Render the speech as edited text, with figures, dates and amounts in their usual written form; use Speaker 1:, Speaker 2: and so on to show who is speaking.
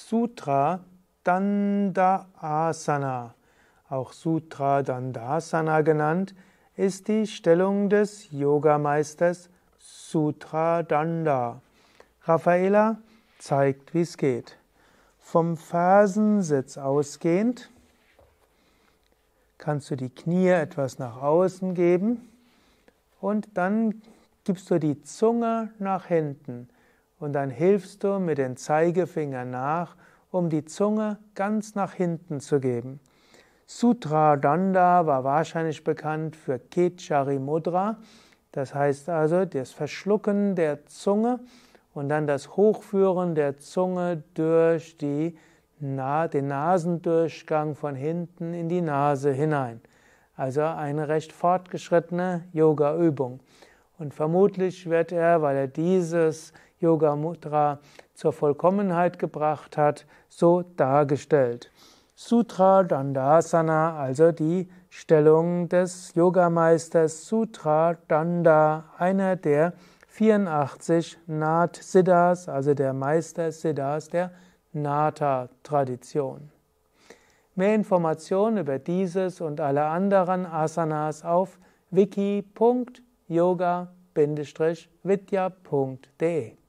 Speaker 1: Sutra Dandasana, auch Sutra Dandasana genannt, ist die Stellung des Yogameisters Sutra Danda. Raffaella zeigt, wie es geht. Vom Fersensitz ausgehend kannst du die Knie etwas nach außen geben und dann gibst du die Zunge nach hinten und dann hilfst du mit den Zeigefingern nach, um die Zunge ganz nach hinten zu geben. Sutra Danda war wahrscheinlich bekannt für Khechari Mudra, das heißt also das Verschlucken der Zunge und dann das Hochführen der Zunge durch den Nasendurchgang von hinten in die Nase hinein. Also eine recht fortgeschrittene Yoga-Übung. Und vermutlich wird er, weil er dieses Yoga-Mudra zur Vollkommenheit gebracht hat, so dargestellt. Sutra Dandasana, also die Stellung des Yogameisters Sutra Danda, einer der 84 Nath-Siddhas, also der Meister-Siddhas der Natha-Tradition. Mehr Informationen über dieses und alle anderen Asanas auf wiki.yoga-vidya.de